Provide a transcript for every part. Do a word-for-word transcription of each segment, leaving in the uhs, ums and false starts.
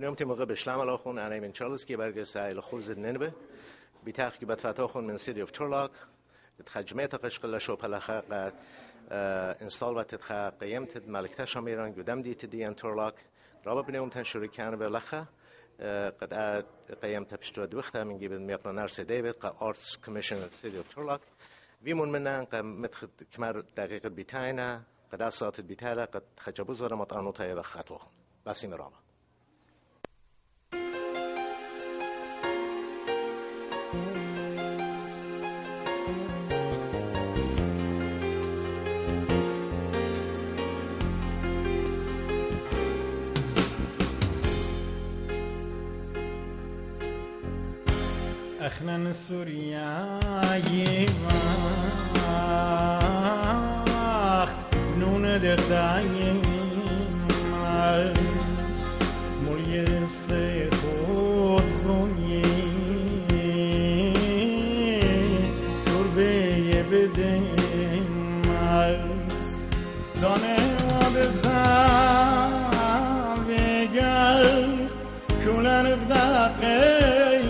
بنيوم تيمغ بشلام الأخون أنا من تشارلز كي برجس إلى خلز الننبة بتحقيق بتفتحون من سيدي أوف تورلاك تخجمت قشقل شو بلاخا انستال وتتخا قيمت ملكتا شاميران قدام دي تدين تورلاك رابع بنيوم تنشري كان بلاخا قد قيمت بشتود وقتها من جيب الميقنا نارس ديفيد قا أرتس كوميشن سيدي أوف تورلاك ويمون منا قا متخد كمار دقيقة بيتاينا قد أصات بيتالا قد خجبوز ورا مطعنو تايا بخاتو باسم رابع اخنن سوريا يماخ نون دقايم مريد سيخوت سوني سربي بدم دانه بزن بگل کولن بدقی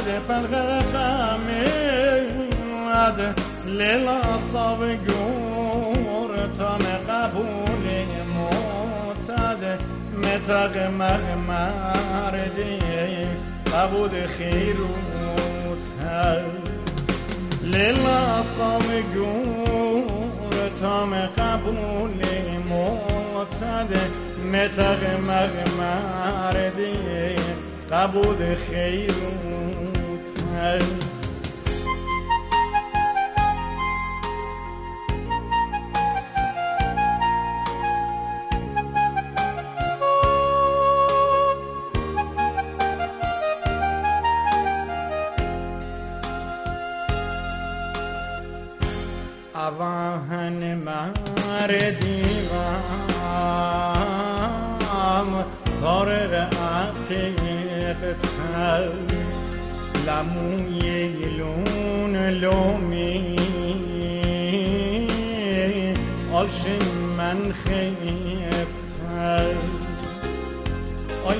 فالغقامد لیلا صاب جور تام قبول معتاد متق مغمردی قبود خیروت لیلا صاب جور تام قبول معتاد متق مغمردی قبود خیروت آوان مردی وام طارق عتیق تل لموی لون لومی آلش من خیبتل آی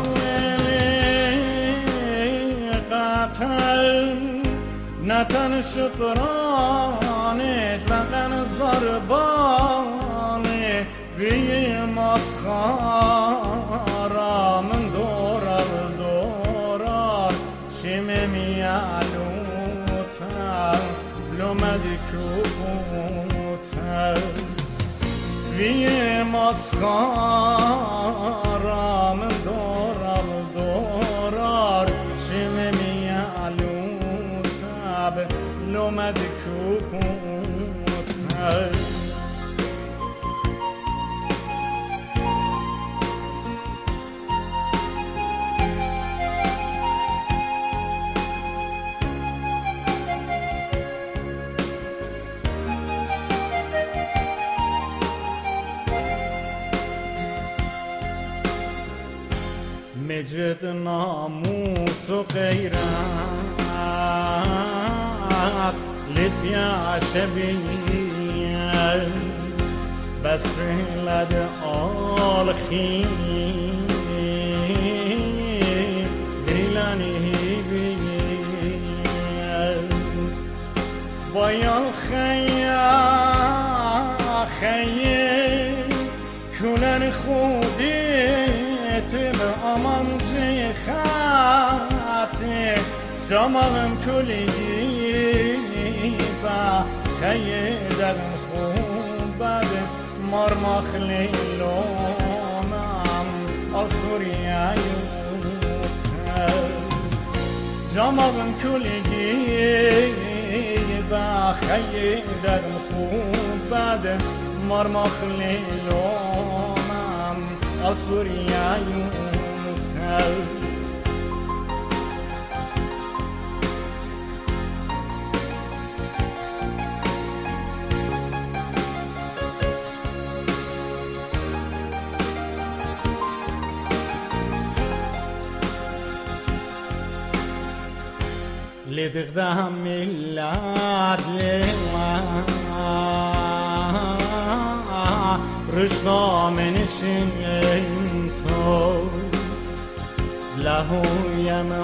باولی قتل نتن شطرانت وقن زربانت بی مسخارا من دورار دورار شم میالوتر لومد کوتر بی مسخارا من دورار دورار شم میالوتر لومد کوتر مجد ناموس و غیرت لبیا شبیل بس لد آل خیل گریلانی بیل بایا خیا خیل کلن خودی تم aman zihati Camağım külü ba Kayederim khubad Marmak leylomam Asuriya yutar Camağım külü ba Kayederim khubad Marmak leylomam Asuriya yutar لدغدام ملاد رشنا من شنتو لهویم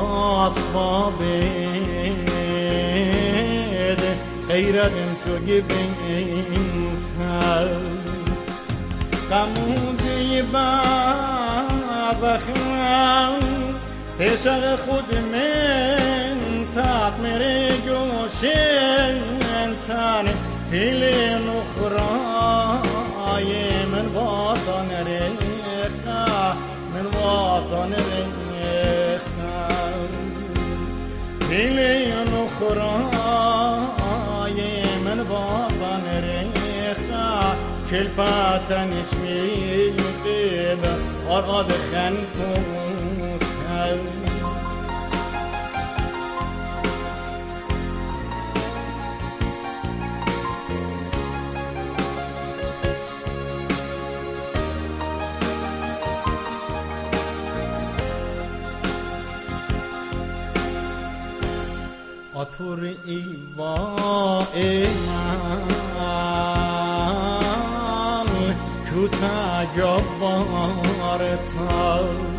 آسبابد غیرتم تو گبینتر قمودی بازخم پسر خود من تاق میره گوشن تن پیلی نخرای من وطن ریختا من وطن ریختا پیلی نخرای من وطن ریختا کل پاتن اسمی خیب آراد خن کوتر آتور ایوا ایمان کوتا جبارتا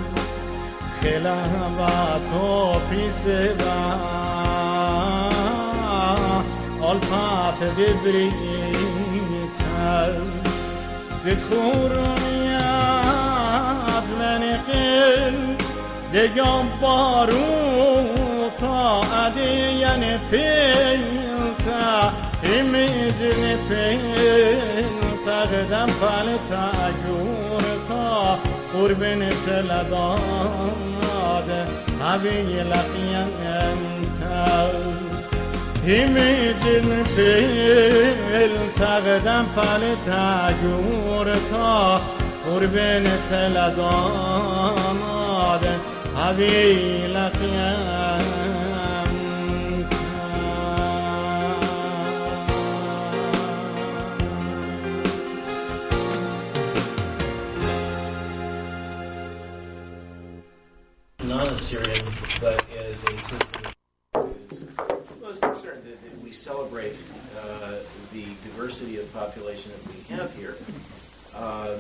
خلواتو پیسوا آلفات دبریتا دتخورونیات من قل دیگم بارون تا ادیان پیلتا ایمیجن پیلتا قدم پالتا جورتا قربن تلداد هبی لقیان انتا ایمیجن پیلتا قدم پالتا جورتا قربن تلداد هبي لك non-Assyrian, but as a citizen. I was concerned that, that we celebrate uh, the diversity of population that we have here. Uh,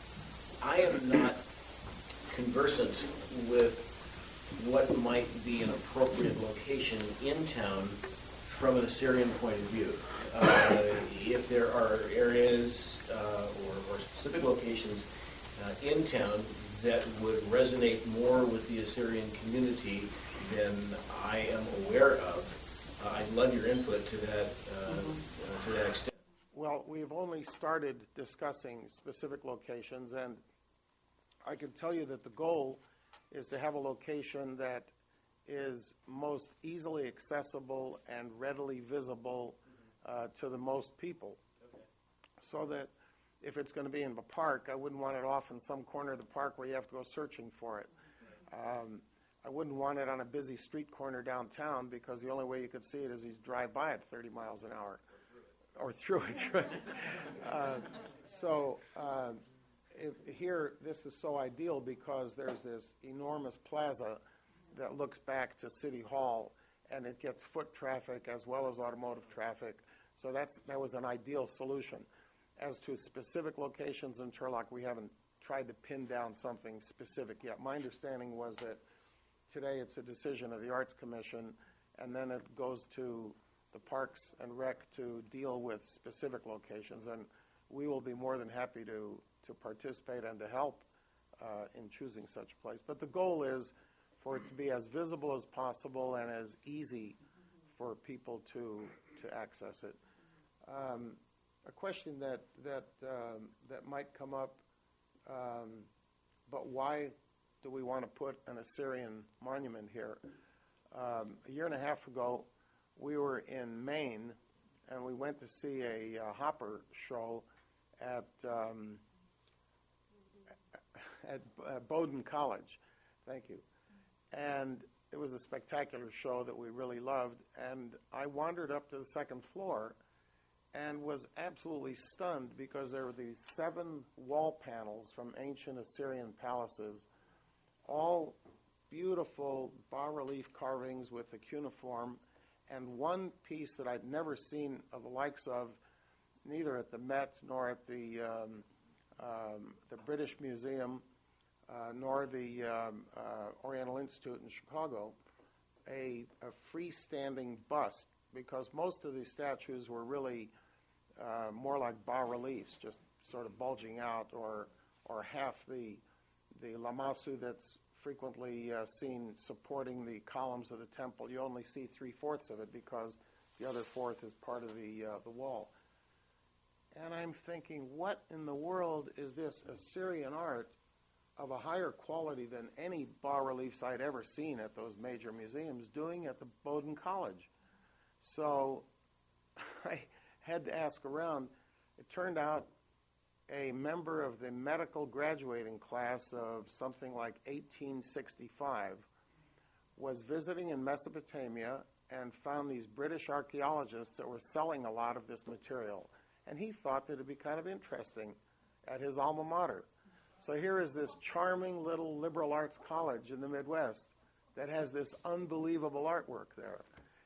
I am not conversant with what might be an appropriate location in town from an Assyrian point of view. Uh, if there are areas uh, or, or specific locations uh, in town that would resonate more with the Assyrian community than I am aware of, uh, I'd love your input to that uh, mm-hmm. uh, to that extent. Well, we've only started discussing specific locations, and I can tell you that the goal is to have a location that is most easily accessible and readily visible uh, to the most people. Okay. So that if it's going to be in the park, I wouldn't want it off in some corner of the park where you have to go searching for it. Um, I wouldn't want it on a busy street corner downtown because the only way you could see it is you drive by it thirty miles an hour. Or through it. Or through it. uh, so uh, if, here, this is so ideal because there's this enormous plaza that looks back to City Hall, and it gets foot traffic as well as automotive traffic. So that's that was an ideal solution. As to specific locations in Turlock, we haven't tried to pin down something specific yet. My understanding was that today it's a decision of the Arts Commission, and then it goes to the Parks and Rec to deal with specific locations, and we will be more than happy to, to participate and to help uh, in choosing such a place. But the goal is for it to be as visible as possible and as easy for people to, to access it. Um, a question that, that, um, that might come up, um, but why do we want to put an Assyrian monument here? Um, a year and a half ago, we were in Maine, and we went to see a uh, Hopper show at um, at uh, Bowdoin College. Thank you. And it was a spectacular show that we really loved. And I wandered up to the second floor and was absolutely stunned because there were these seven wall panels from ancient Assyrian palaces, all beautiful bas-relief carvings with the cuneiform, and one piece that I'd never seen of the likes of, neither at the Met nor at the um, um, the British Museum, uh, nor the um, uh, Oriental Institute in Chicago, a, a freestanding bust, because most of these statues were really uh, more like bas-reliefs, just sort of bulging out, or or half the the lamassu that's frequently uh, seen supporting the columns of the temple. You only see three-fourths of it because the other fourth is part of the uh, the wall. And I'm thinking, what in the world is this Assyrian art of a higher quality than any bas-reliefs I'd ever seen at those major museums doing at the Bowdoin College? So I had to ask around. It turned out a member of the medical graduating class of something like eighteen sixty-five was visiting in Mesopotamia and found these British archaeologists that were selling a lot of this material. And he thought that it'd be kind of interesting at his alma mater. So here is this charming little liberal arts college in the Midwest that has this unbelievable artwork there.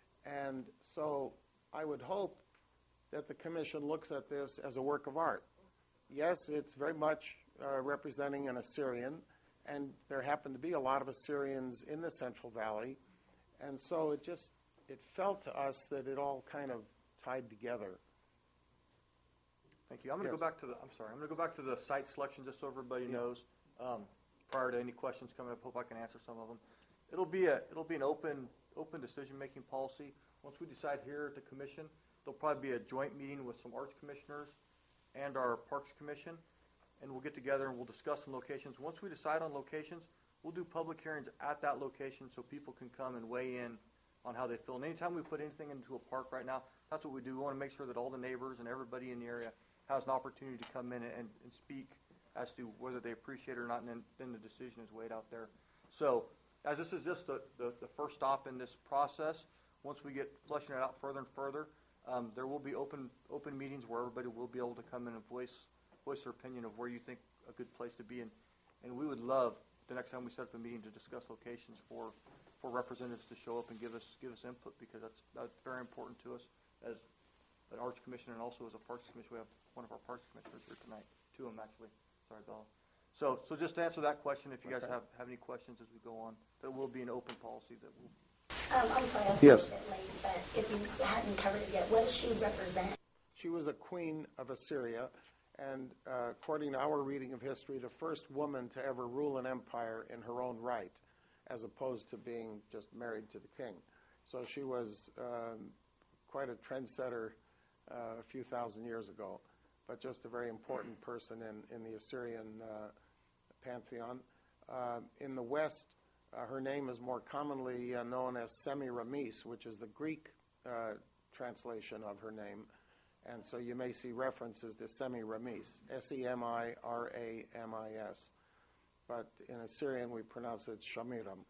And so I would hope that the commission looks at this as a work of art. Yes, it's very much uh, representing an Assyrian, and there happen to be a lot of Assyrians in the Central Valley, and so it just, it felt to us that it all kind of tied together. Thank you. I'm going to Yes. go back to the, I'm sorry, I'm going to go back to the site selection just so everybody Yeah. knows, um, prior to any questions coming up. Hope I can answer some of them. It'll be a, it'll be an open, open decision-making policy. Once we decide here at the commission, there'll probably be a joint meeting with some arts commissioners and our Parks Commission, and we'll get together and we'll discuss some locations. Once we decide on locations, we'll do public hearings at that location so people can come and weigh in on how they feel. And anytime we put anything into a park right now, that's what we do. We want to make sure that all the neighbors and everybody in the area has an opportunity to come in and, and speak as to whether they appreciate it or not, and then, then the decision is weighed out there. So as this is just the, the, the first stop in this process, once we get fleshing it out further and further, Um, there will be open open meetings where everybody will be able to come in and voice voice their opinion of where you think a good place to be. And, and we would love the next time we set up a meeting to discuss locations for, for representatives to show up and give us give us input, because that's that's very important to us as an arts commission and also as a parks commission. We have one of our parks commissioners here tonight, two of them actually. Sorry, Bella. So so just to answer that question, if you guys Okay. have, have any questions as we go on, there will be an open policy that will. Um, I'm sorry, I was Yes. a bit late, but if you hadn't covered it yet, what does she represent? She was a queen of Assyria, and uh, according to our reading of history, the first woman to ever rule an empire in her own right, as opposed to being just married to the king. So she was um, quite a trendsetter uh, a few thousand years ago, but just a very important person in, in the Assyrian uh, pantheon. Uh, in the West, uh, her name is more commonly uh, known as Semiramis, which is the Greek uh, translation of her name. And so you may see references to Semiramis, S E M I R A M I S. But in Assyrian, we pronounce it Shamiram.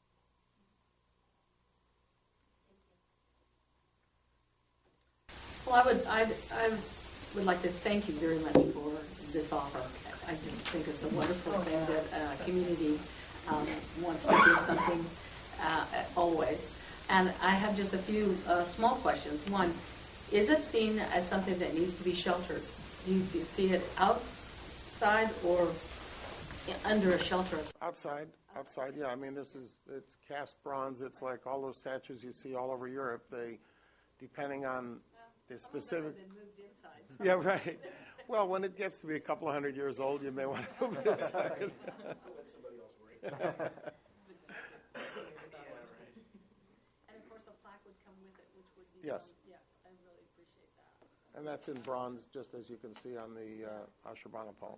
Well, I would, I, I would like to thank you very much for this offer. I just think it's a wonderful thing that a community um, wants to do something uh, always. And I have just a few uh, small questions. One, is it seen as something that needs to be sheltered? Do you, do you see it outside or under a shelter? Outside, outside, yeah. I mean, this is, it's cast bronze. It's like all those statues you see all over Europe. They, depending on the specific... Yeah, right. Well, when it gets to be a couple of hundred years old, you may want to move it inside. Let somebody else worry about it. And of course, a plaque would come with it, which would be... Yes. Yes, I really appreciate that. And that's in bronze, just as you can see on the uh, Ashurbanipal.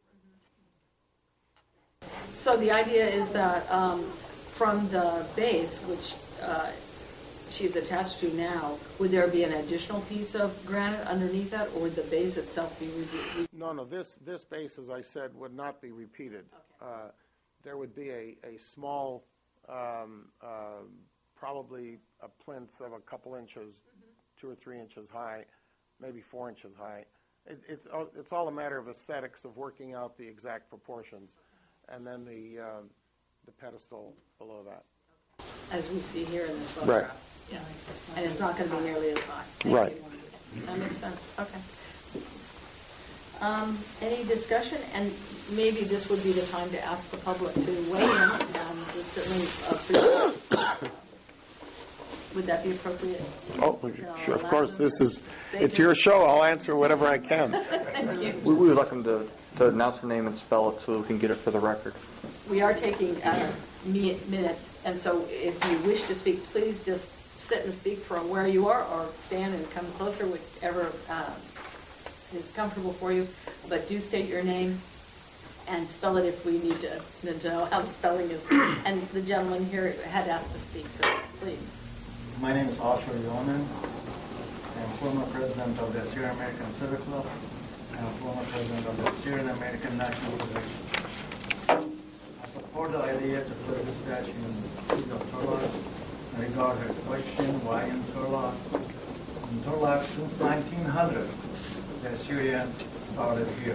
So the idea is that um, from the base, which uh, she's attached to now, would there be an additional piece of granite underneath that, or would the base itself be reduced? No, no, this, this base, as I said, would not be repeated. Okay. Uh, there would be a, a small, um, uh, probably a plinth of a couple inches, mm-hmm. two or three inches high, maybe four inches high. It, it's, it's all a matter of aesthetics, of working out the exact proportions, and then the, um, the pedestal below that. As we see here in this photograph. Right. Yeah. And it's not going to be nearly as high. Thank Right. you. That makes sense. Okay. Um, Any discussion? And maybe this would be the time to ask the public to weigh in, and would certainly appreciate. Would that be appropriate? Oh, sure, of course, this is, it's your show, I'll answer whatever I can. Thank you. We we would like them to, to announce their name and spell it so we can get it for the record. We are taking uh, mi- minutes, and so if you wish to speak, please just sit and speak from where you are, or stand and come closer, whichever uh, is comfortable for you. But do state your name and spell it if we need to, to know how the spelling is. And the gentleman here had asked to speak, so please. My name is Ashur Yonan. I'm former president of the Syrian American Civic Club and former president of the Syrian American National Federation. I support the idea to put this statue in the city of Turlock. I regard her question, why in Turlock? In Turlock, since nineteen hundred, the Assyrian started here.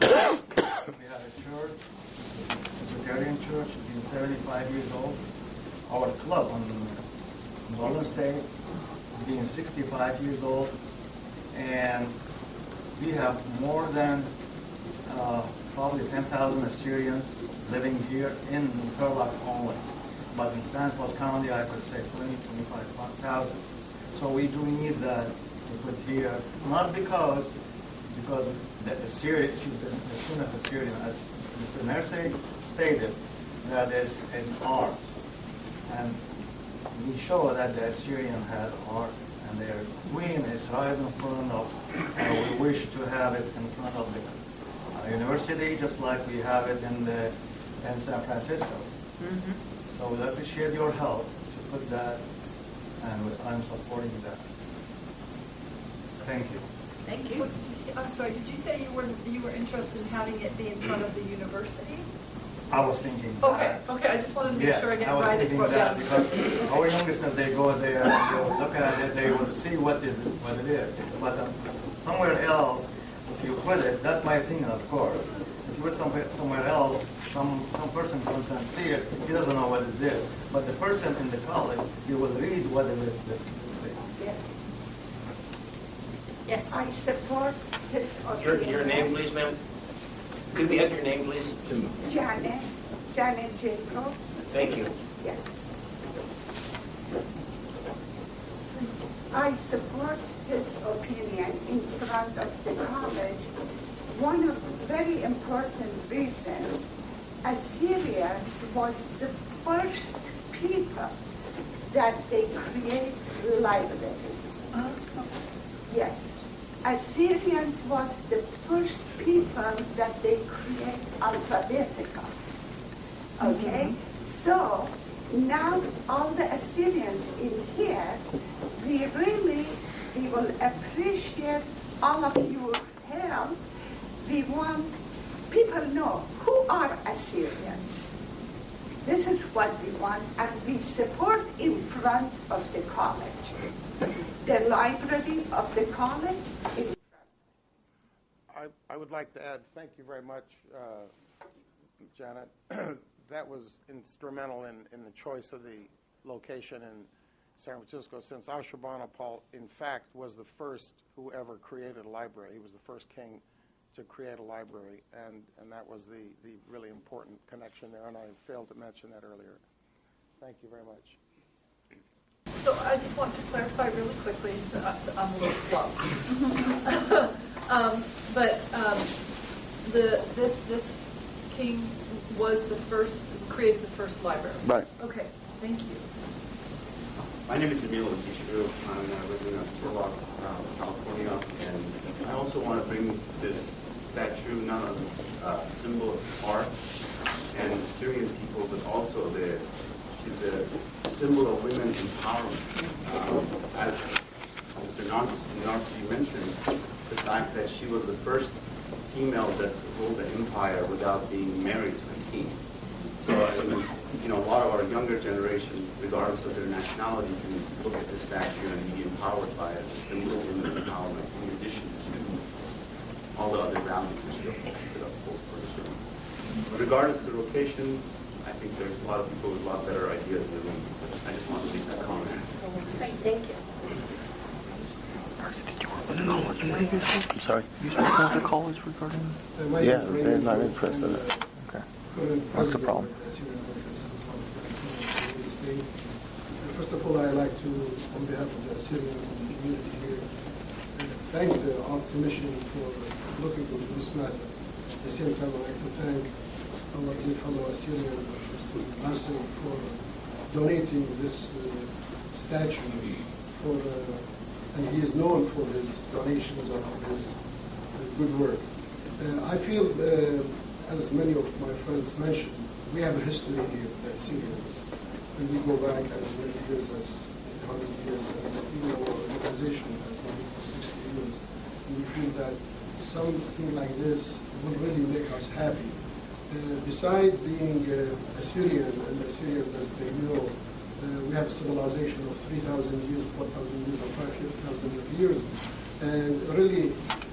We have a church, the Presbyterian Church, it's been seventy-five years old. Our club on Golden State, being sixty-five years old, and we have more than uh, probably ten thousand Assyrians living here in Turlock only. But in Stanislaus County, I could say twenty, twenty-five thousand. So we do need that to put here, not because because the Assyrian, she's the, the son of Assyrian, as Mister Mersey stated, that is an art. And we show that the Assyrian had art, and their queen is right in front of, uh, we wish to have it in front of the uh, university, just like we have it in the in San Francisco. Mm-hmm. So we appreciate your help to put that, and I'm supporting that. Thank you. Thank So, you. I'm sorry, did you say you were, you were interested in having it be in front of the university? I was thinking Okay, that. okay, I just wanted to make Yeah, sure I I didn't was write it thinking wrote that down. because our youngest, if they go there and they will look at it, they will see what is what it is. But um, somewhere else, if you put it, that's my opinion, of course. If you put somewhere somewhere else, some some person comes and see it, he doesn't know what it is. But the person in the college, he will read what it is. This, this thing. Yes. Yes. I support his Your, opinion. your name, please, ma'am? Could we have your name, please? Janet, Janet Jacob. Thank you. Yes. I support his opinion in front of the college. One of the very important reasons, Assyrians was the first people that they create library. Yes. Assyrians was the first people that they create alphabetical. Okay? So now all the Assyrians in here, we really, we will appreciate all of your help. We want people know who are Assyrians. This is what we want, and we support in front of the college. The library of the college in front. I, I would like to add, thank you very much, uh, Janet. That was instrumental in, in the choice of the location in San Francisco, since Ashurbanipal, in fact, was the first who ever created a library. He was the first king to create a library, and, and that was the, the really important connection there, and I failed to mention that earlier. Thank you very much. So I just want to clarify really quickly, so I'm a little slow. um, but um, the this this king was the first, created the first library. Right. Okay, thank you. My name is Emilio Tishu. I'm a resident of Turlock, uh, California, and I also want to bring this statue not as a symbol of art and Syrian people, but also the she's a symbol of women's empowerment. Um, as Mister Narcy mentioned, the fact that she was the first female that ruled the empire without being married to a king. So, I mean, you know, a lot of our younger generation, regardless of their nationality, can look at this statue and be empowered by it, the symbolism of empowerment, in addition to all the other values that you put up for for the city. Regardless of the location, I think there's a lot of people with a lot better ideas in the room. I just want to make that comment. Thank you. I'm sorry. You spoke of the college regarding? Yeah, they're not interested. Okay. What's the problem? First of all, I'd like to, on behalf of the Syrian community here, uh, thank the Art Commission for looking into this matter. At the same time, I'd like to thank our dear fellow Syrian, Mister Larsen, for donating this uh, statue for, uh, and he is known for his donations and for his uh, good work. Uh, I feel, uh, as many of my friends mentioned, we have a history here with the Syrians. And we go back as many years as one hundred years, and even our organization has been for sixty years. And we feel that something like this would really make us happy. Uh, besides being uh, Assyrian, and Assyrians, as they know, uh, we have a civilization of three thousand years, four thousand years, or five thousand years. And really,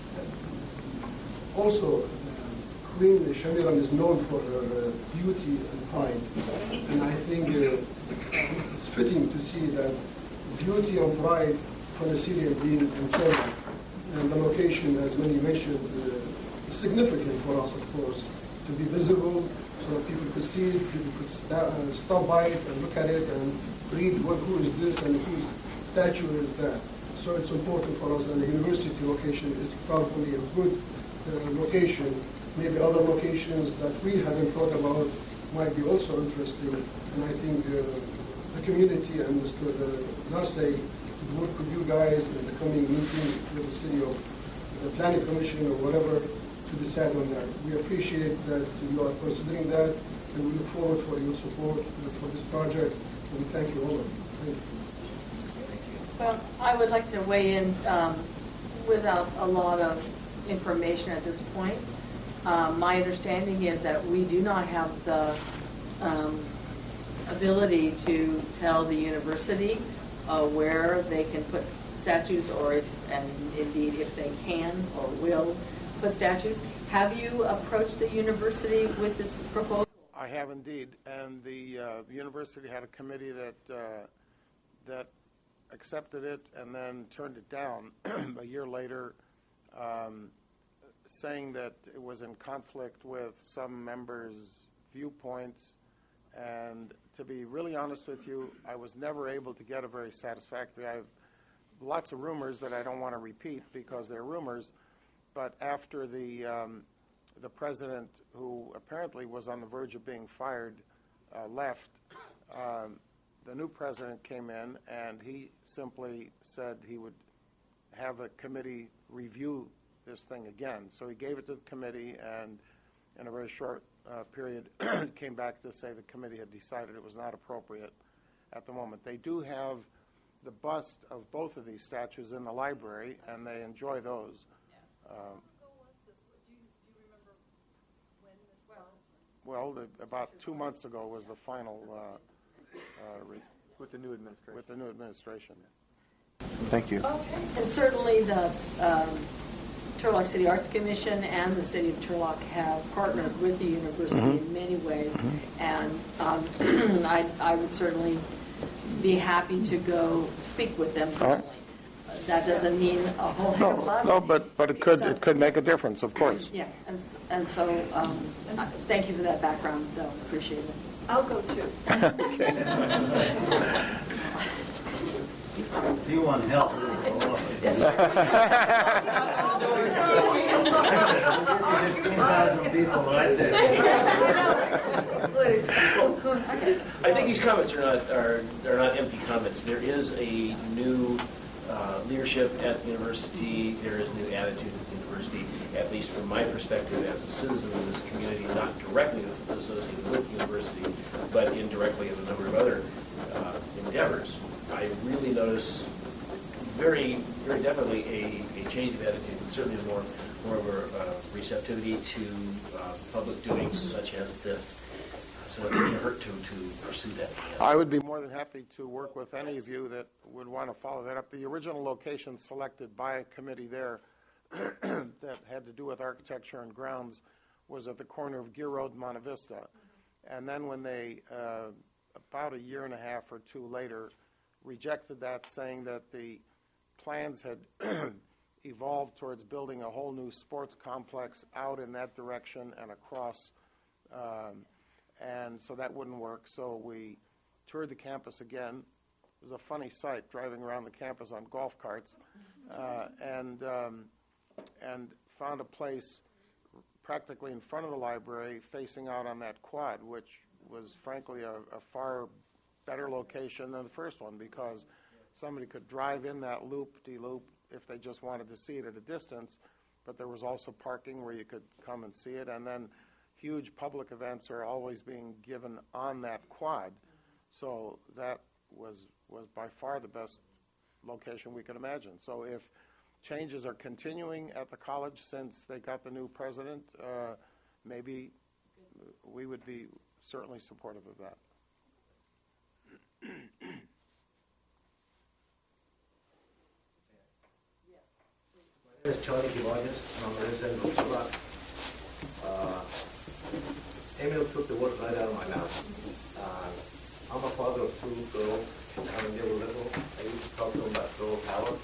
uh, also, Queen Shamiran is known for her uh, beauty and pride, and I think uh, it's fitting to see that beauty and pride for the Syrian being in Turkey, and the location, as many mentioned, uh, is significant for us, of course, to be visible so that people could see it, people could sta- uh, stop by it and look at it and read what, who is this and whose statue is that. So it's important for us, and the university location is probably a good uh, location. Maybe other locations that we haven't thought about might be also interesting. And I think uh, the community and Mister Narsey could work with you guys in the coming meetings with the city of the planning commission or whatever to decide on that. We appreciate that you are considering that, and we look forward for your support for this project. And we thank you all of you. Thank you. Well, I would like to weigh in um, without a lot of information at this point. Um, my understanding is that we do not have the um, ability to tell the university uh, where they can put statues, or if, and indeed if they can or will put statues. Have you approached the university with this proposal? I have indeed, and the uh, university had a committee that uh, that accepted it and then turned it down a year later. Um, saying that it was in conflict with some members' viewpoints. And to be really honest with you, I was never able to get a very satisfactory. I have lots of rumors that I don't want to repeat because they're rumors, but after the um, the president, who apparently was on the verge of being fired, uh, left, um, the new president came in, and he simply said he would have a committee review this thing again. So he gave it to the committee, and in a very short uh, period came back to say the committee had decided it was not appropriate at the moment. They do have the bust of both of these statues in the library, and they enjoy those. Um, well, the, about two months ago was the final uh, uh, re- with the new administration. With the new administration. Thank you. Okay. And certainly the um, Turlock City Arts Commission and the City of Turlock have partnered with the university mm-hmm. in many ways, mm-hmm. and um, I, I would certainly be happy to go speak with them personally. Right. That doesn't mean a whole heck of a lot. No, but but it could so, it could make a difference, of course. Yeah, and and so um, thank you for that background, though. Appreciate it. I'll go too. Do you want help? fifteen thousand people right there. I think these comments are not are they're not empty comments. There is a new uh, leadership at the university. There is a new attitude at the university. At least from my perspective as a citizen of this community, not directly associated with the university, but indirectly in a number of other uh, endeavors. I really notice very, very definitely a, a change of attitude, and certainly more, more of a uh, receptivity to uh, public doings such as this. So it wouldn't hurt to, to pursue that. I would be more than happy to work with any of you that would want to follow that up. The original location selected by a committee there that had to do with architecture and grounds was at the corner of Gear Road and Monte Vista. And then when they, uh, about a year and a half or two later, rejected that, saying that the plans had evolved towards building a whole new sports complex out in that direction and across, um, and so that wouldn't work. So we toured the campus again. It was a funny sight driving around the campus on golf carts, uh, and um, and found a place practically in front of the library facing out on that quad, which was frankly a, a far better location than the first one, because somebody could drive in that loop-de-loop if they just wanted to see it at a distance, but there was also parking where you could come and see it, and then huge public events are always being given on that quad. So that was was by far the best location we could imagine. So if changes are continuing at the college since they got the new president, uh, maybe we would be certainly supportive of that. My name is Charlie Givargas, and I'm a resident of Turlock. Uh, Emil took the words right out of my mouth. Uh, I'm a father of two girls. When they were little, I used to talk to them about girl power.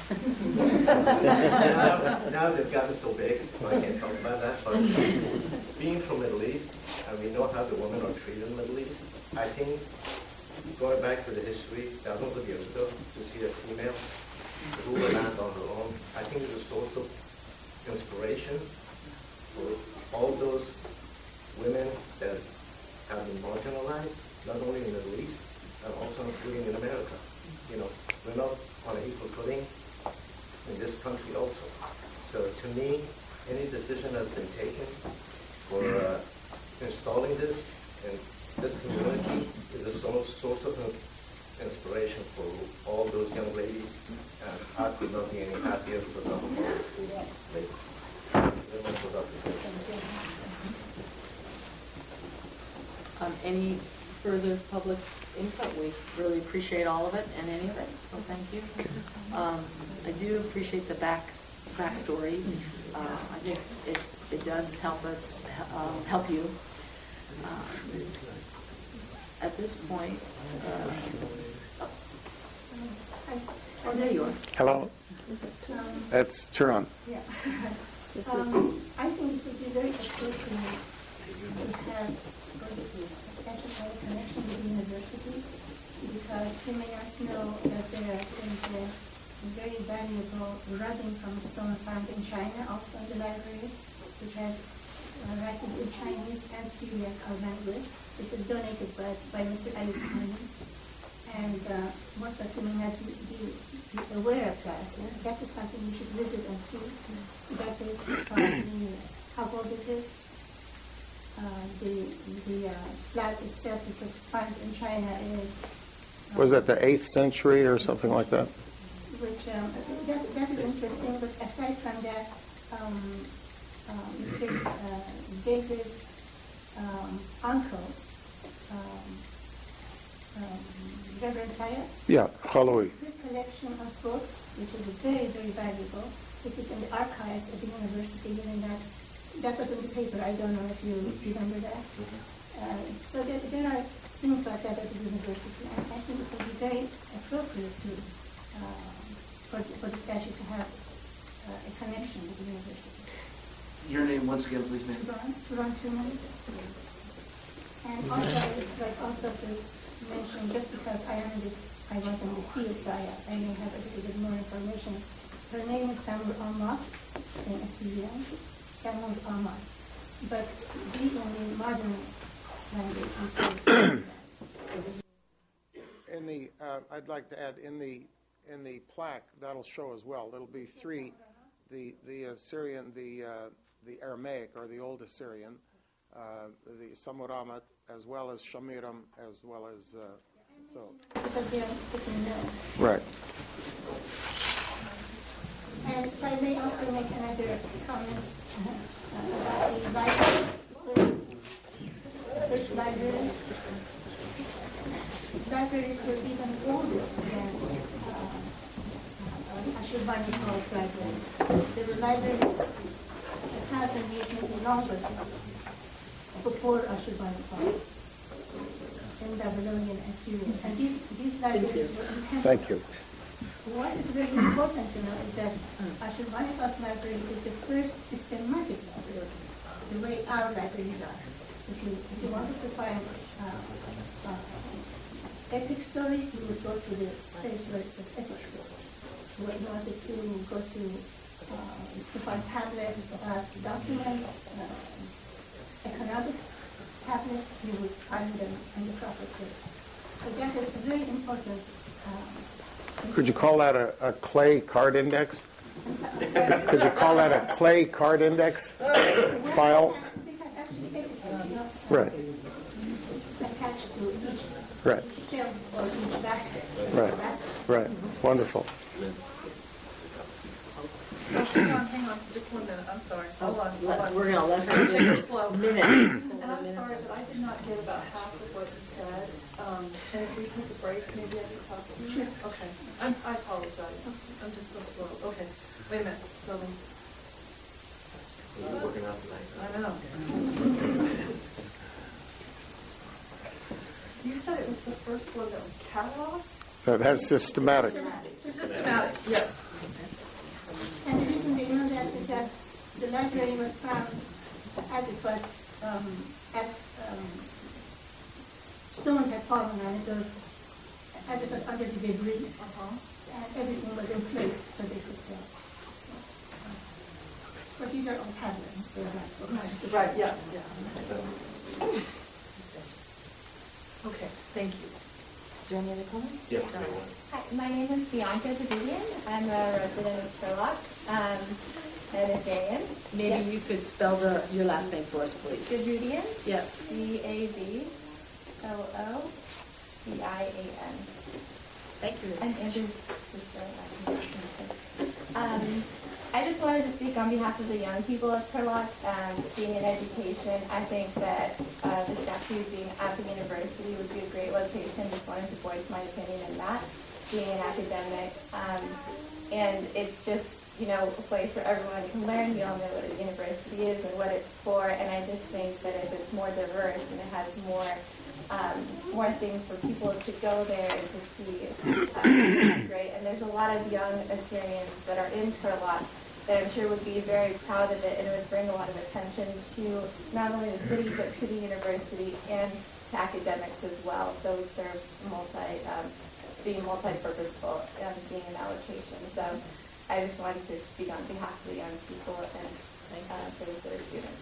now, now they've gotten so big, I can't talk about that. But being from Middle East, and we know how the women are treated in the Middle East, I think going back to the history, thousands of years ago, to see a female rule a land on her own, I think it's a source of inspiration for all those women that have been marginalized, not only in the Middle East, and also including in America. You know, we're not on an equal footing in this country also. So to me, any decision that's been taken for uh, installing this in this community is a source, source of inspiration for all those young ladies, and I could not be any happier for them. Um, any further public input? We really appreciate all of it and any of it, so thank you. Um, I do appreciate the back backstory. Uh, I think it, it does help us, um, help you. Uh, at this point, uh, oh, there you are. Hello. Um, That's Turan. Yeah. um, I think it would be very appropriate to have potential kind of connection with the university, because you may not know that there is a very valuable rubbing from stone found in China, also in the library, which has uh, writings in Chinese and Syriac language. It was donated by, by Mister Ali Khani. And uh, most of you may not be, be aware of that. Yeah? That is something you should visit and see. That is probably how old it is. Uh, the the uh, slab itself, which was found in China, is uh, Was that the eighth century or something like that? Which um, that, that is interesting. But aside from that, um, uh, Mister Uh, David's um, uncle, um, um, Reverend Saya. Yeah, Khalawi. This collection of books, which is very very valuable, it is in the archives at the university. Given that. That was in the paper. I don't know if you remember that. Uh, so there, there are things like that at the university, and I think it would be very appropriate to uh, for, for the statute to have uh, a connection with the university. Your name once again, please, ma'am. Turan, Turan Tuman. And also, I would like also to mention, just because I am in the, I was in the field, so I, I may have a little bit more information. Her name is Samur Ahmad in Assyrian. Samur Ahmad, but these in the modern language. In the, uh, I'd like to add in the in the plaque that'll show as well. It'll be three, the the Assyrian, the uh, the Aramaic or the Old Assyrian, uh, the Samur Ahmad, as well as Shamiram, as well as uh, so. Because they are taking notes. Right. And if I may also make another comment uh, about the library. Which library? Libraries were even older than uh, Ashurbanipal's library. There were libraries a thousand years, maybe longer, before Ashurbanipal in Babylonian and Assyrian. And these, these libraries were intended Thank you. what is very important to know is that Ashurbanipal's library is the first systematic library, the way our libraries are. If you, if you wanted to find uh, uh, epic stories, you would go to the place where it was epic stories. When you wanted to go to uh, to find tablets, uh, documents, uh, economic tablets, you would find them in the proper place. So that is a very important. Um, Could you call that a, a clay card index? Could you call that a clay card index file? Right. Attached to each Right. shelf or each basket. Right. Right. Wonderful. Oh, hang on, hang on, just one minute, I'm sorry. Hold on, hold on. We're going to let her Take her do slow. a minute. And I'm sorry, but I did not get about half of what you said. Um, and if we take a break, maybe I could talk to you. Sure. Okay. I'm, I apologize. I'm just so slow. Okay. Wait a minute. So, We're working out tonight. I know. You said it was the first one that was cataloged? So that's systematic. Systematic, yes. And the reason they know that is that the library was found as it was, um, as um, stones had fallen on it, or as it was under the debris, uh-huh. and everything was in place so they could tell. But these are all tablets. They're not. Right, yeah, yeah. Okay, thank you. Is there any other comments? Yes, Sorry. Hi, my name is Bianca Davidian. I'm a resident of Turlock. Um, and a Darian. Maybe yes. you could spell the, your last name for us, please. Davidian. Yes. D A V O O D I A N. Thank you. I'm Andrew's sister. Um, I just wanted to speak on behalf of the young people of Turlock. Um, being in education, I think that uh, the statue being at the university would be a great location. Just wanted to voice my opinion on that, being an academic. Um, and it's just, you know, a place where everyone can learn. We all know what a university is and what it's for. And I just think that if it's more diverse and it has more um, more things for people to go there and to see, um, great. And there's a lot of young Assyrians that are in Turlock that I'm sure would be very proud of it, and it would bring a lot of attention to not only the city, but to the university and to academics as well. So we serve multi, um, being multi-purposeful and being an allocation. So I just wanted to speak on behalf of the young people and uh, those that are students.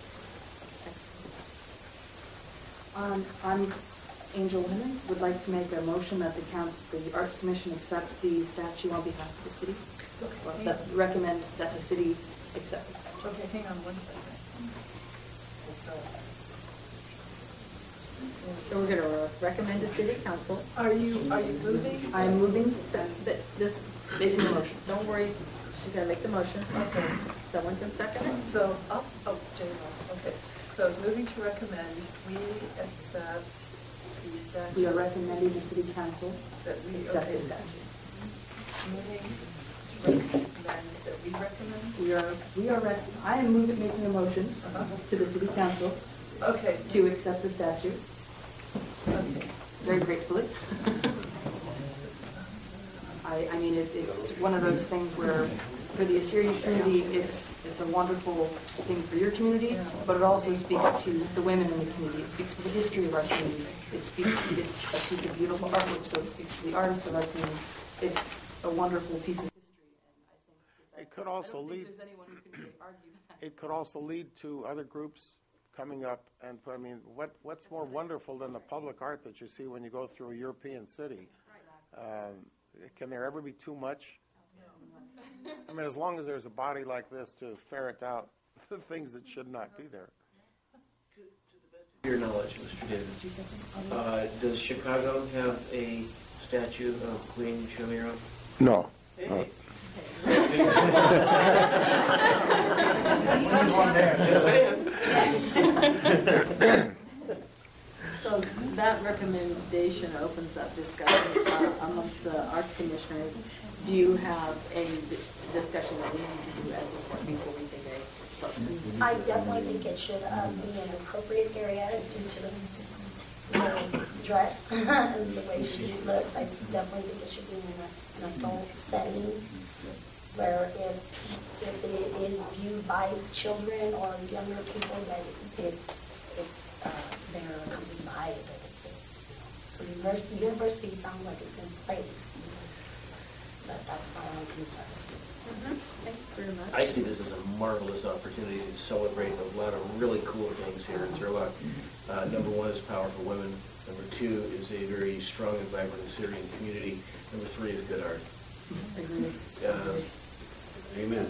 Um, I'm Angel Lennon. Would like to make a motion that the council, the Arts Commission accept the statue on behalf of the city. Okay. That recommend that the city accept the statue. Okay, hang on one second. So we're going to recommend to city council. Are you are you moving? I'm moving that, that this making the motion. Don't worry, she's going to make the motion. Okay. Someone can second it. So I'll oh Jay. Okay. So I was moving to recommend we accept the statute. We are recommending the city council that we accept okay. the statute. Moving to recommend that we recommend. We are we are rec I am moving making a motion uh-huh. to the city council. Okay. To accept the statute. Okay. Very gratefully. I, I mean, it, it's one of those things where, for the Assyrian community, it's it's a wonderful thing for your community, but it also speaks to the women in the community. It speaks to the history of our community. It speaks to it's a piece of beautiful artwork, so it speaks to the artists of our community. It's a wonderful piece of history, and I think that it could also I don't lead. think there's anyone who can really argue that. It could also lead to other groups coming up, and I mean, what what's more wonderful than the public art that you see when you go through a European city? Um, can there ever be too much? I mean, as long as there's a body like this to ferret out the things that should not be there. To your knowledge, Mister David, uh, does Chicago have a statue of Queen Shamira? No. Hey. no. Just saying. So that recommendation opens up discussion uh, amongst the arts commissioners. Do you have a discussion that we need to do at this point before we take a vote? I definitely think it should um, be an appropriate area due to the, you know, dressed and the way she looks. I definitely think it should be in a, an adult setting where if, if it is viewed by children or younger people, that it's, it's uh, they're accompanied by it. But it's, it's, so the university, university sounds like it's in place. But that's my own concern. Mm-hmm. Thank you very much. I see this as a marvelous opportunity to celebrate a lot of really cool things here in Turlock. Uh, number one is Power for Women. Number two is a very strong and vibrant Syrian community. Number three is good art. Agreed. Uh, Amen.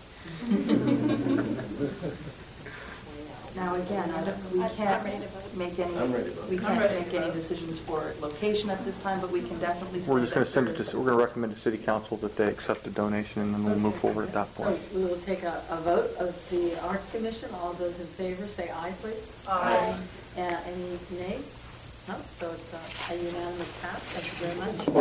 Now, again, I don't- we can't make any, I'm ready to vote. we I'm can't ready to make any decisions for location at this time, but we can definitely. We're just going to send it there to, we're going to recommend to City Council that they accept the donation, and then we'll move forward at that So point. we will take a, a vote of the Arts Commission. All those in favor say aye, please. Aye. Uh, any nays? No? So it's a, a unanimous pass. Thank you very much.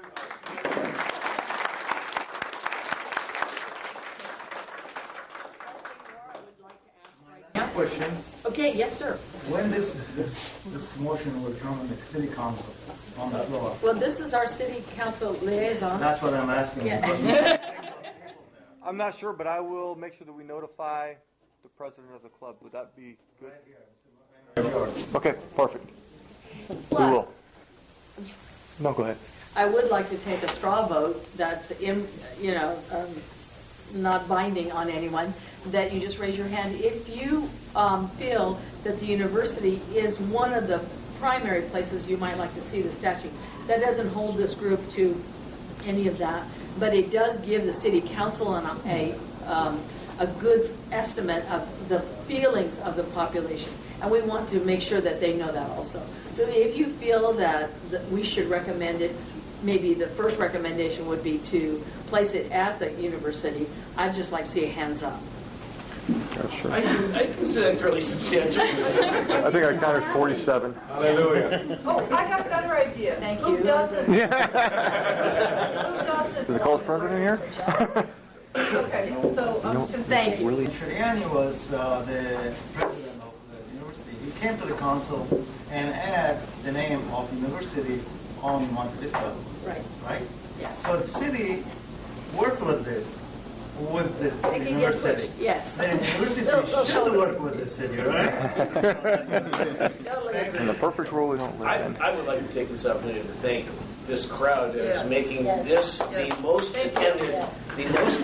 Question. Okay, yes, sir. When this, this, this motion will come in the city council on the floor? Well, this is our city council liaison. That's what I'm asking. Yeah. I'm not sure, but I will make sure that we notify the president of the club. Would that be good? Okay, perfect. We will. No, go ahead. I would like to take a straw vote that's, in, you know, um, not binding on anyone, that you just raise your hand. If you um, feel that the university is one of the primary places you might like to see the statue, that doesn't hold this group to any of that, but it does give the city council an, a, um, a good estimate of the feelings of the population. And we want to make sure that they know that also. So if you feel that, that we should recommend it, maybe the first recommendation would be to place it at the university. I'd just like to see a hands up. I, I consider that fairly substantial. I think I counted forty-seven. Hallelujah. Oh, I got another idea. Thank Who you. doesn't? Who doesn't? Is the college president here? Okay, so I'm just going to Thank say. you. Really? Triani was uh, the president of the university. He came to the council and added the name of the university on Monte Vista. Right. Right? Yes. So the city worked with this, with the It can get university. pushed, yes. The university No, no, should totally. work with the city, right? Totally agree. In the perfect world we don't live I, in. I would like to take this opportunity to thank this crowd that Yes. is making Yes. this Yes. the most Thank you. attended, Yes. the most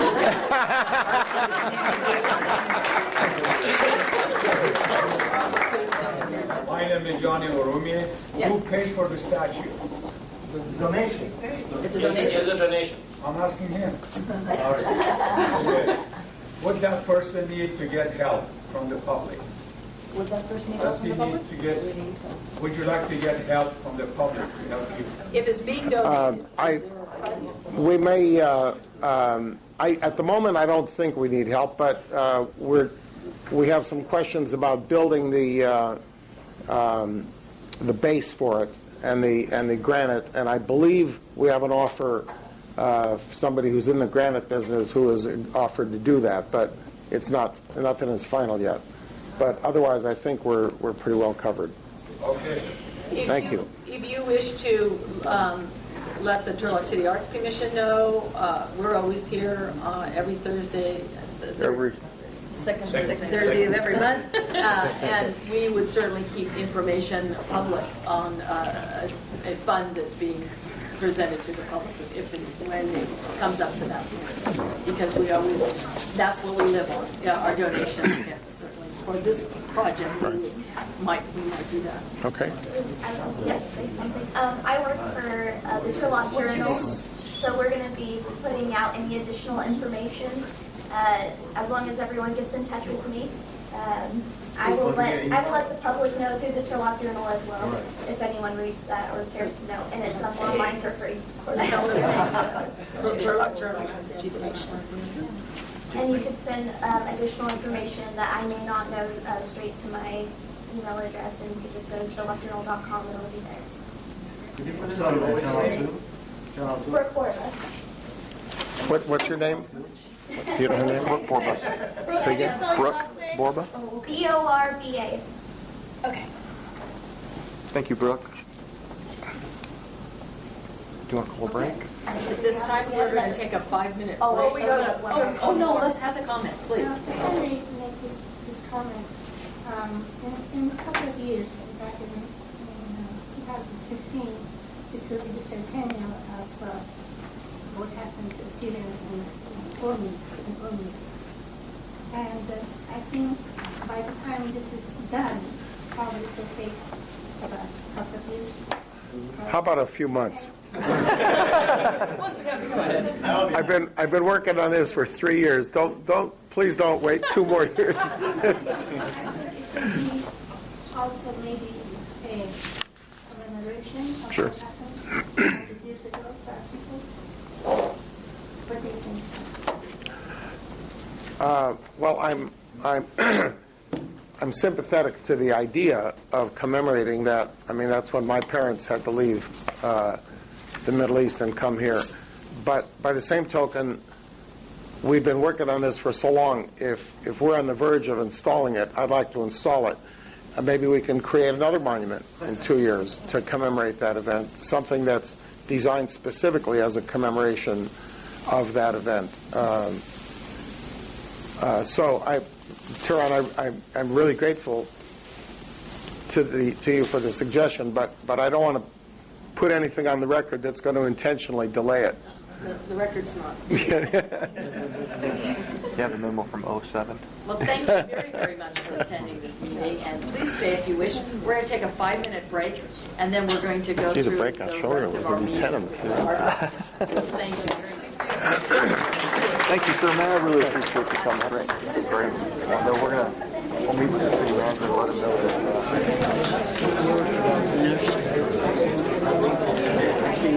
attended. My name is Johnny Oromie. Yes. Who paid for the statue? The donation. It's a Yes, it is donation. a donation. I'm asking him. Okay. Would that person need to get help from the public? Would that person need Does help from he the public? need to get, would you like to get help from the public to help you? If it's being Um, donated, I, we may, uh, um, I, at the moment, I don't think we need help, but uh, we're, we have some questions about building the, uh, um, the base for it and the, and the granite, and I believe we have an offer, uh, somebody who's in the granite business who has offered to do that, but it's not, nothing is final yet. But otherwise, I think we're, we're pretty well covered. Okay. if Thank you. If you wish to um, let the Turlock City Arts Commission know, uh, we're always here uh, every Thursday. Every Second, Second second. Thursday of every month, uh, and we would certainly keep information public on uh, a, a fund that's being presented to the public if and when it comes up to that point, because we always, that's what we live on, yeah, our donations, yes, certainly. For this project, we would- might, we might do that. Okay. Yes, say something. Um, I work for uh, the Turlock Journal, so we're going to be putting out any additional information uh, as long as everyone gets in touch with me. Um, I will let I will let the public know through the Turlock Journal as well, if anyone reads that or cares to know, and it's up online for free. Turlock Journal. And you could send um, additional information that I may not know uh, straight to my email address, and you could just go to turlock journal dot com and it'll be there. Could you put it on the channel two? Channel two? Brooke Borba. What, what's your name? Do you know her name? Brooke Borba. Say again? Brooke Borba. B O R B A. Okay. Thank you, Brooke. you want to call a break? At this time, we're going to take a five-minute break. Oh, we got oh, oh, no, let's have the comment, please. Uh, if I may make this, this comment, um, in, in a couple of years, back in, in uh, twenty fifteen, it will be the centennial of uh, what happened to Syrians in Ormuz. In Ormuz. And uh, I think by the time this is done, probably it will take about a couple of years. How about a few months? Once we have to go ahead. I've been I've been working on this for three years. Don't don't please don't wait two more years. Also, maybe a commemoration of Sure. what happened one hundred years ago for our people. What do you think? Uh, well, I'm I'm I'm sympathetic to the idea of commemorating that. I mean, that's when my parents had to leave uh, the Middle East and come here. But by the same token, we've been working on this for so long. If if we're on the verge of installing it, I'd like to install it. And maybe we can create another monument in two years to commemorate that event, something that's designed specifically as a commemoration of that event. Um, uh, so, I, Tehran, I, I, I'm really grateful to the to you for the suggestion, but but I don't want to put anything on the record that's going to intentionally delay it. The, the record's not. You have a memo from oh seven. Well, thank you very, very much for attending this meeting, and please stay if you wish. We're going to take a five-minute break, and then we're going to go Need a through break, I'll the show you. rest of We'll our give you meeting. ten of them. Thank you very much. Thank you, sir. Man, I really appreciate you coming. Great. Great. Well, no, we're going to we'll meet with the city manager and let him know that. Uh,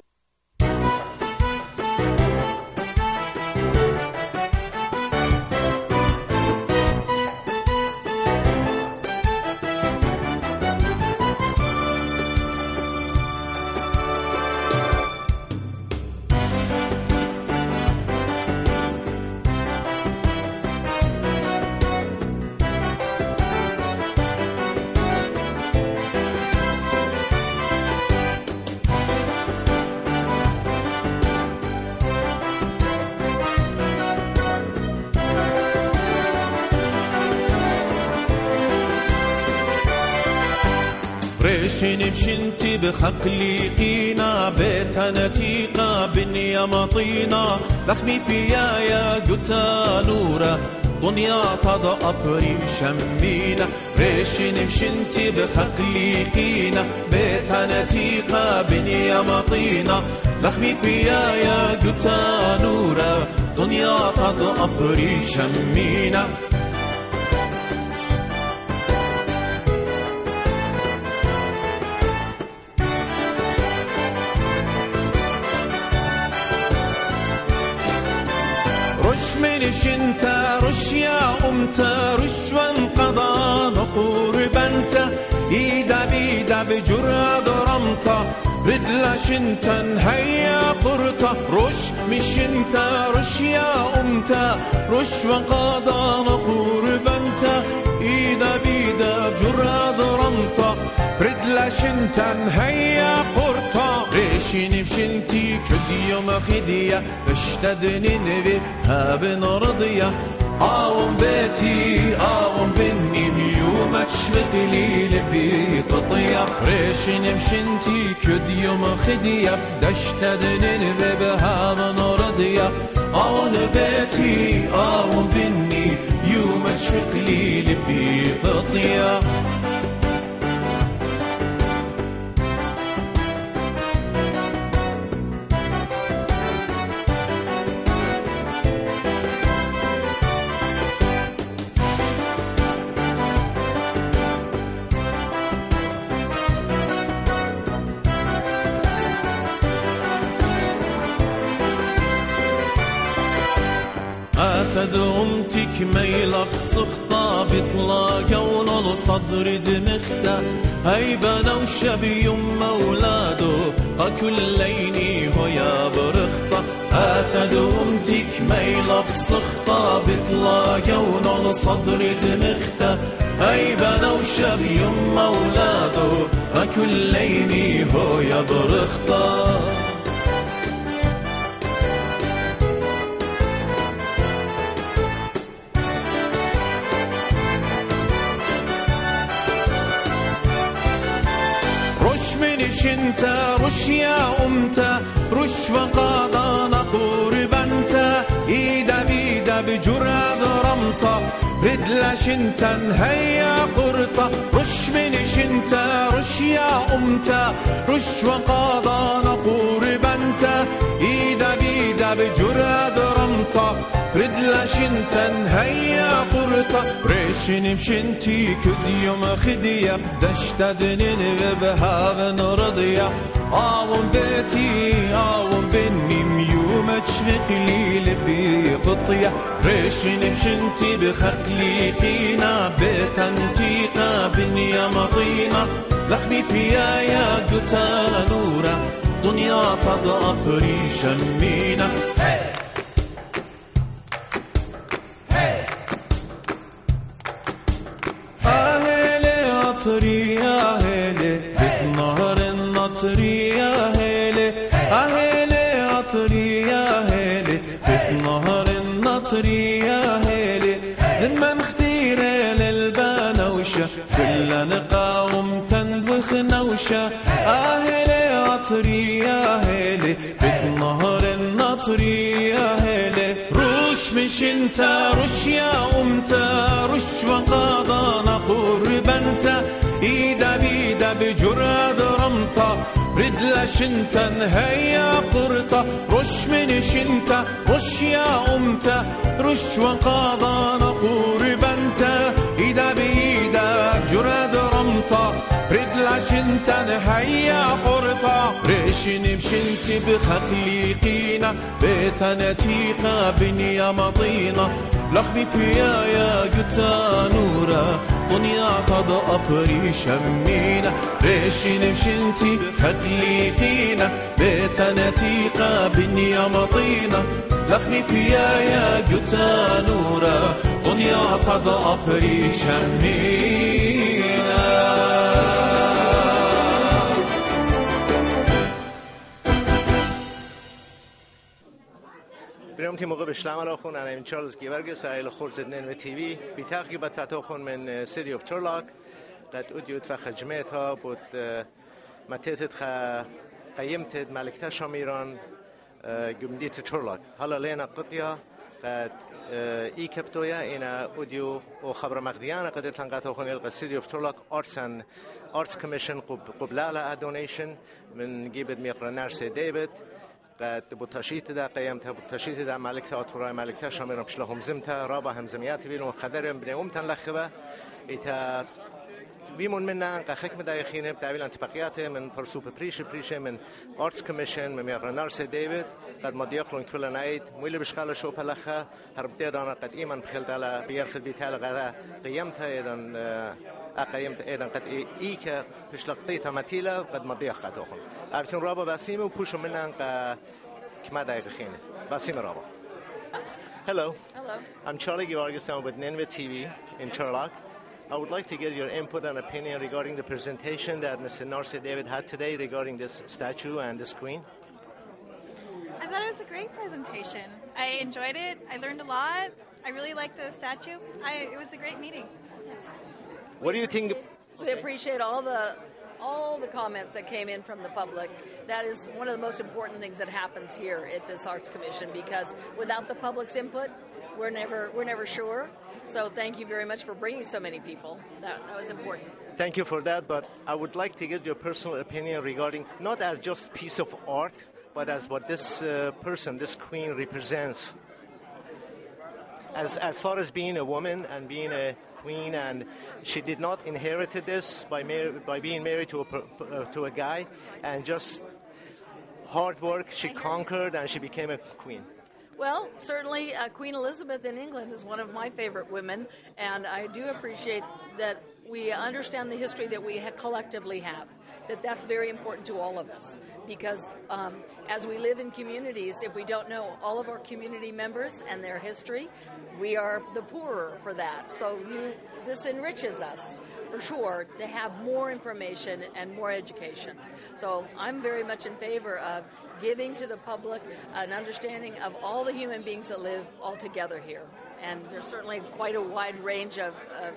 ريشن بشنتي بخقليقينا بيتنتيقا بنيا مطينا لخمي بيايا قتا نورا دنيا تضا أبري شمينا ريشن بشنتي بخقليقينا بيتنتيقا بنيا مطينا لخمي بيايا قتا نورا دنيا تضا أبري شمينا رش انت رش يا امتا رش وانقضى نقور بنتا ايدا بيدا بجرى ضرمتا بدلاش انت هيا قرطة رش مش انت رش يا امتا رش وانقضى نقور بنتا ايدا بيدا بجرى ضرمتا بدلاش انت هيا قرطة ريشين بشنتي كدي يوم خدية بشتدني نبي هابن رضية آوم بيتي آوم بني بيوم تشبق لي لبي قطية ريشين بشنتي كدي يوم خدية بشتدني نبي هابن رضية آوم بيتي آوم بني يوم تشبق لي لبي قطية تدعمتك ميلة بسخطة بطلاقة ونول صدر دمخته هيبنا وشبي يم أولاده أكل ليني هو يا برخطة أتدعمتك ميلة بسخطة بطلاقة ونول صدر دمخته هيبنا وشبي يم أولاده أكل ليني هو يا برخطة شنتا رش يا أمتا رش وقادانا قربانتا إيدا بيدا بجراد رمتا ردلا شنتا هيا قرطا رش من شنتا رش يا أمتا رش وقادانا قربانتا إيدا بيدا بجراد رمتا ردلا شنتا هيا قرطا ريشن بشنتي كد يوم خديا دشتا دنين وبهاون رضيا آون بيتي آون بنيم يوم تشفق لي لبي خطيا ريشن بشنتي بخليقينا بتنتيقا بنيا مطينا لخمي بيايا قتا نورا دنيا تضأبري شمينا نطري يا هيلي بنهر النطري يا هيلي هيلي عطري يا هيلي بنهر النطري يا هيلي لما مختيرة للبنوشة كلنا نقاوم تنبخ نوشة هيلي عطري يا هيلي بنهر النطري يا هيلي رش مش انت رش يا امتا رش وقاضانا قربانتا إيدا بيدا بجراد رمتا ردلا شنتا هيا قرطا رش من شنتا رش يا أمتا رش وقاضانا قربانتا إيدا بيدا بجراد رمتا ردلا شنتا هيا قرطا ريشن بشنتي بخليقينا بتنتيقا بنيا مطينا لخبي بيايا قتا نورا دنيا تضأ بري شمينا ريشين بشنتي خليقينا بتنتيقا بنيا مطينا لخبي بيايا قتا نورا دنيا تضأ بري شمينا بريم تي موقع بشلام راخون أنا من تشارلز جيبرجس عائلة خورز النين تي في بتاعي بتفتحون من سيتي اوف تورلوك قد أديت فخدمتها بود متيت خ قيمت ملكة شاميران جمديت تورلوك هلا لينا قطية قد إي كبتويا إنا أديو وخبر مقديانا قد تنقطع خون القصيدة اوف تورلوك أرتس أند أرتس كوميشن قبل على دونيشن من جيبت ميقرا نارسي ديفيد قد بتشيت دا قيمتها بتشيت دا ملكة أطراء ملكة شاميران بشلهم زمتها رابع همزميات بينهم خدرهم بنيوم تنلخبة إتا بيمون منا أنك خك مدايخين بتعبير انتباقيات من فرسوب بريش بريش من أرتس كوميشن من ميغرانار سي ديفيد قد ما ديخلون كل نايد مويل بشخال شو بلخا هرب دانا قد إيمان بخلت على بيرخد بيتال غدا قيمتها إذن أقيمت إذن قد إيك بشلقتيتها متيلة قد ما ديخت أخون أرتين رابا باسيم وبوشو منا أنك كما دايخين باسيم رابا. Hello. Hello. I'm Charlie Georges. I'm with Nineveh T V in Turlock. I would like to get your input and opinion regarding the presentation that Mister Narcy David had today regarding this statue and this queen. I thought it was a great presentation. I enjoyed it. I learned a lot. I really liked the statue. I, it was a great meeting. Yes. What do you think? We appreciate all the all the comments that came in from the public. That is one of the most important things that happens here at this Arts Commission, because without the public's input, we're never we're never sure. So thank you very much for bringing so many people. That, that was important. Thank you for that, but I would like to get your personal opinion regarding, not as just a piece of art, but as what this uh, person, this queen, represents. As, as far as being a woman and being a queen, and she did not inherit this by, mar- by being married to a, uh, to a guy, and just hard work, she conquered and she became a queen. Well, certainly uh, Queen Elizabeth in England is one of my favorite women, and I do appreciate that we understand the history that we ha- collectively have, that that's very important to all of us, because um, as we live in communities, if we don't know all of our community members and their history, we are the poorer for that. So you, this enriches us, for sure, to have more information and more education. So I'm very much in favor of giving to the public an understanding of all the human beings that live all together here. And there's certainly quite a wide range of, of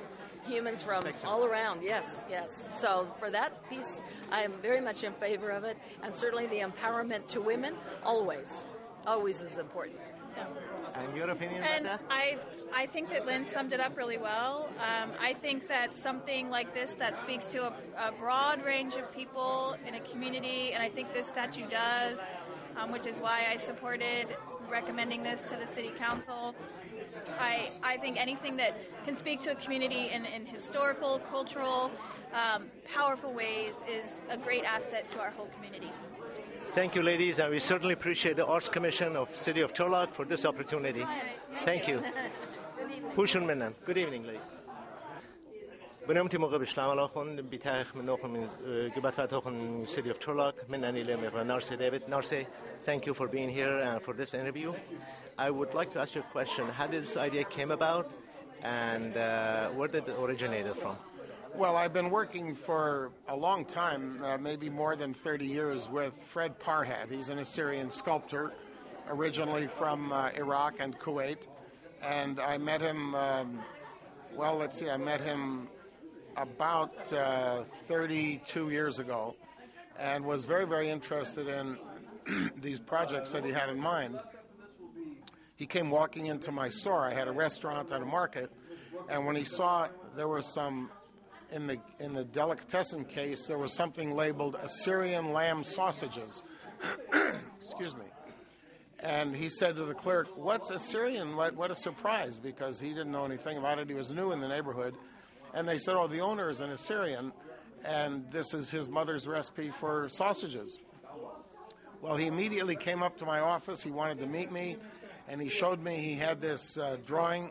humans from all around. Yes, yes. So for that piece, I am very much in favor of it, and certainly the empowerment to women, always, always is important. Yeah. And your opinion and about that? I, I think that Lynn summed it up really well. Um, I think that something like this that speaks to a, a broad range of people in a community, and I think this statue does, um, which is why I supported recommending this to the City Council. I, I think anything that can speak to a community in, in historical, cultural, um, powerful ways is a great asset to our whole community. Thank you, ladies, and we certainly appreciate the Arts Commission of City of Turlock for this opportunity. Thank you. Pushun minnam. Good evening, ladies. بنامتي موقع بشلام الآخون بيتاخ من نوخن من جبات فتاخن من City of Turlock من أني لم يقرأ نارسي David. Narse, thank you for being here and for this interview. I would like to ask you a question. How did this idea came about, and uh, where did it originate from? Well, I've been working for a long time, uh, maybe more than thirty years, with Fred Parhad. He's an Assyrian sculptor, originally from uh, Iraq and Kuwait. And I met him, um, well, let's see, I met him about uh, thirty-two years ago, and was very, very interested in these projects that he had in mind. He came walking into my store. I had a restaurant at a market, and when he saw there was some In the in the delicatessen case, there was something labeled Assyrian lamb sausages. Excuse me. And he said to the clerk, "What's Assyrian? What, what a surprise!" Because he didn't know anything about it. He was new in the neighborhood. And they said, "Oh, the owner is an Assyrian, and this is his mother's recipe for sausages." Well, he immediately came up to my office. He wanted to meet me, and he showed me he had this uh, drawing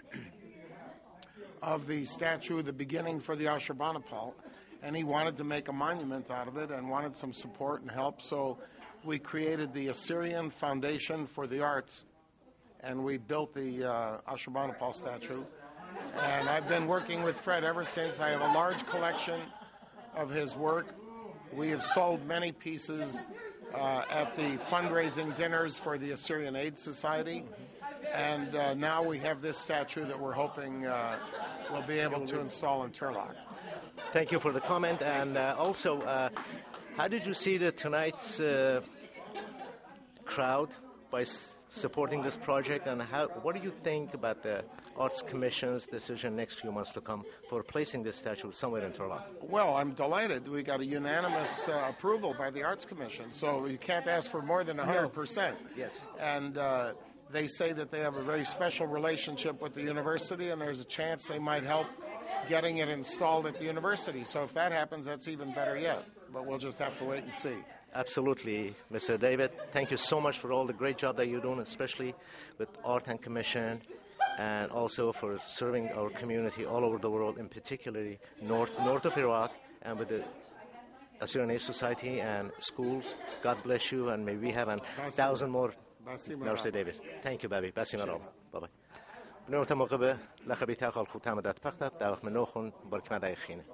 of the statue, the beginning for the Ashurbanipal, and he wanted to make a monument out of it and wanted some support and help. So we created the Assyrian Foundation for the Arts, and we built the uh, Ashurbanipal statue. And I've been working with Fred ever since. I have a large collection of his work. We have sold many pieces uh, at the fundraising dinners for the Assyrian Aid Society. And uh, now we have this statue that we're hoping uh, we'll be able to install in Turlock. Thank you for the comment. And uh, also, uh, how did you see the tonight's uh, crowd by s- supporting this project? And how? What do you think about the Arts Commission's decision next few months to come for placing this statue somewhere in Turlock? Well, I'm delighted. We got a unanimous uh, approval by the Arts Commission, so you can't ask for more than one hundred percent. Yes. And uh, they say that they have a very special relationship with the university, and there's a chance they might help getting it installed at the university. So if that happens, that's even better yet. But we'll just have to wait and see. Absolutely, Mister David. Thank you so much for all the great job that you're doing, especially with Art and Commission, and also for serving our community all over the world, in particularly north north of Iraq, and with the Assyrian Aid Society and schools. God bless you, and may we have a thousand more. Narsi Davis. Thank you, baby. Basi marab. Bye-bye. بنوت موقبه لخبي تاخل خوتام دات بختت داخل منوخن بركنا دايخينه.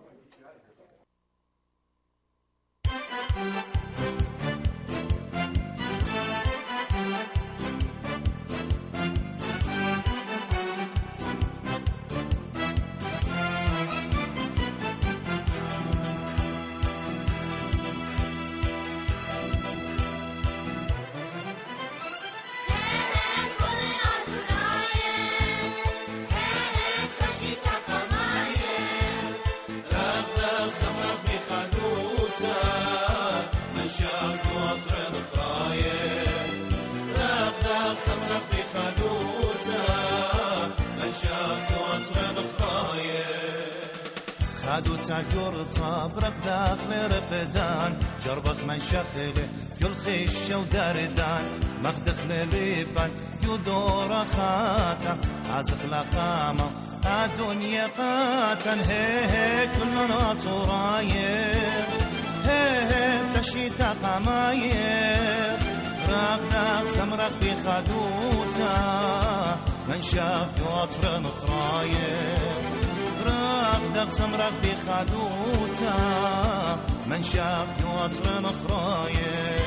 خادوتا جورتا برق داخل رقدان جربك من شخله كل خش وداردان مخدخل ليبان يدور خاتا عزق لقامة الدنيا قاتا هي هي كلنا ترايب هي هي بشيتا قمايب رق داخ سمرق بخادوتا من شاف يوطر مخرايب راق سمرق بخادوتا من شاف يوطر مخرايب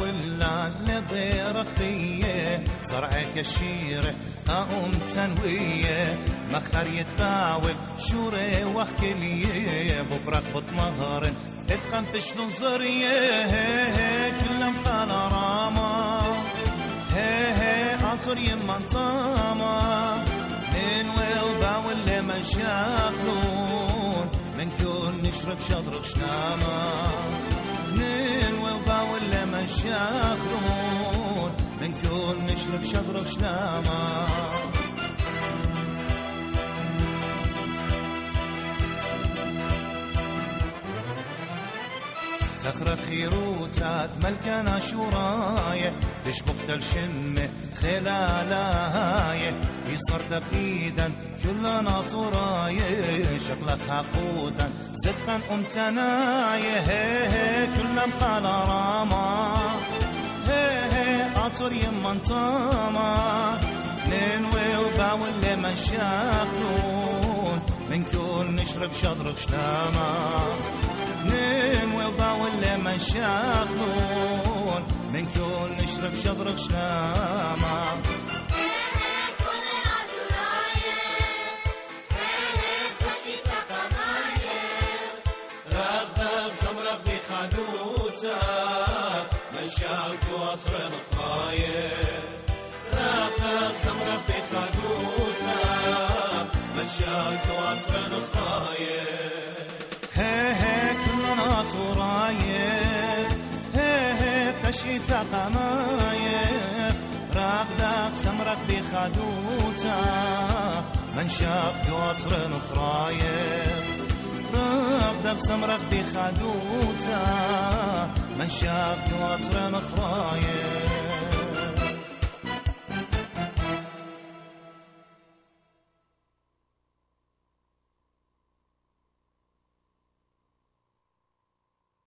ولا لضيرة فيه صرعك الشيرة أقوم تنويه مخر يتباوب شوري وحكليه ببرق بطمهر اتقن بشلو زريه كلم خالا راما هي هي عطر يمان طاما من ويل باول لما شاخلون من كل نشرب شضرق شناما من ويل باول لما شاخلون من كل نشرب شضرق شناما تخرب خيروتات ملكنا شوراية تشبك دلشمة خلالها يصر تبقيدا كلنا طراية شكلك حقودا زدقا امتناية هي هي كلنا مقالة راما هي هي عطر يمان طاما ننوي وباول لمن شاخلون من كل نشرب شضرق شلاما ننوي وباول لمن شاخلون من كل نشرب شضرق شلاما من شاك وطر الخراية رافق سمرة بخدوتا من شاك وطر الخراية هي هي كلنا طراية هي هي بشيتا قماية رافق سمرة بخدوتا من شاك وطر الخراية رافق سمرة بخدوتا من شاف وطر مخرايه